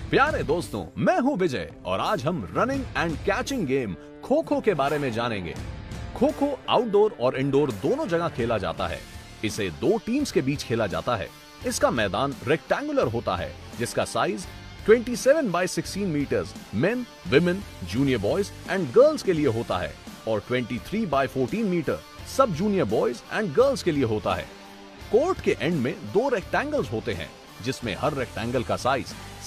प्यारे दोस्तों, मैं हूं विजय और आज हम running and catching game kho kho के बारे में जानेंगे। खो खो आउटडोर और इंडोर दोनों जगह खेला जाता है। इसे दो टीम्स के बीच खेला जाता है। इसका मैदान रेक्टेंगुलर होता है जिसका size 27x16 metres men, women, junior boys and girls के लिए होता है और 23x14 मीटर सब जूनियर बॉयज एंड गर्ल्स के लिए होता है। कोर्ट के एंड में दो रेक्टेंगल्स होते हैं जिसमें हर रेक्टेंगल का size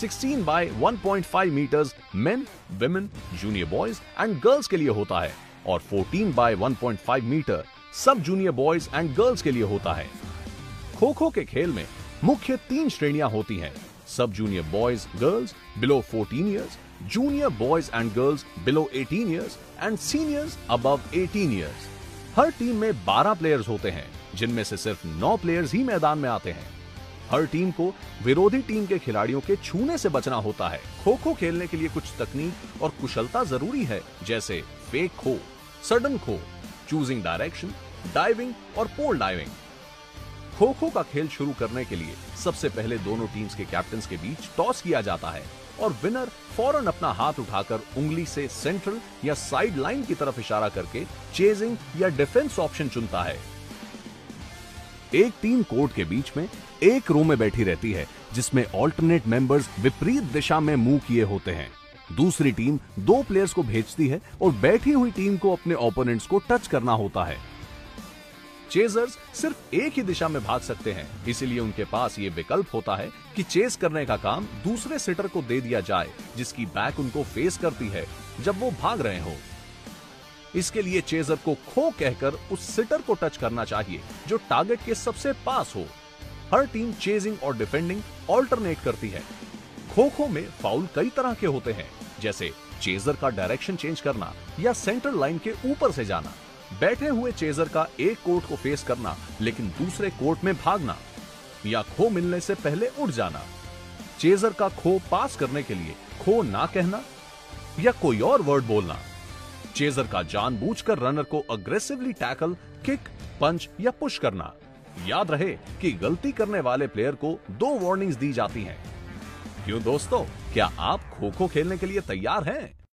16x1.5 metres men, women, junior boys and girls के लिए होता है और 14x1.5 मीटर सब जूनियर बॉयज एंड गर्ल्स के लिए होता है। खो खो के खेल में मुख्य 3 श्रेणियां होती हैं: sub junior boys girls below 14 years, junior boys and girls below 18 years and seniors above 18 years. हर टीम में 12 प्लेयर्स होते हैं जिनमें से सिर्फ 9 प्लेयर्स ही मैदान में आते हैं। हर टीम को विरोधी टीम के खिलाड़ियों के छूने से बचना होता है। खो खो खेलने के लिए कुछ तकनीक और कुशलता जरूरी है, जैसे फेक खो, सडन खो, चूजिंग डायरेक्शन, डाइविंग और पोल डाइविंग। खो खो का खेल शुरू करने के लिए सबसे पहले दोनों टीम्स के कैप्टन्स के बीच टॉस किया जाता है और विनर फौरन अपना हाथ उठाकर उंगली से सेंट्रल या साइड लाइन की तरफ इशारा करके चेजिंग या डिफेंस ऑप्शन चुनता है। एक टीम कोर्ट के बीच में एक रो में बैठी रहती है जिसमें ऑल्टरनेट मेंबर्स विपरीत दिशा में मुंह किए होते हैं। दूसरी टीम 2 प्लेयर्स को भेजती है और बैठी हुई टीम को अपने ओपोनेंट्स को टच करना होता है। चेजर्स सिर्फ एक ही दिशा में भाग सकते हैं, इसीलिए उनके पास ये विकल्प होता है कि चेज करने का काम दूसरे सिटर को दे दिया जाए जिसकी बैक उनको फेस करती है जब वो भाग रहे हो। इसके लिए चेजर को खो कहकर उस सिटर को टच करना चाहिए जो टारगेट के सबसे पास हो। हर टीम चेजिंग और डिफेंडिंग ऑल्टरनेट करती है। खो खो में फाउल कई तरह के होते हैं, जैसे चेजर का डायरेक्शन चेंज करना या सेंट्रल लाइन के ऊपर से जाना, बैठे हुए चेजर का एक कोर्ट को फेस करना लेकिन दूसरे कोर्ट में भागना, या खो मिलने से पहले उड़ जाना। चेजर का खो पास करने के लिए खो ना कहना या कोई और वर्ड बोलना। चेजर का जानबूझकर रनर को अग्रेसिवली टैकल, किक, पंच या पुश करना। याद रहे कि गलती करने वाले प्लेयर को 2 वार्निंग्स दी जाती हैं। क्यों दोस्तों, क्या आप खो खो खेलने के लिए तैयार हैं?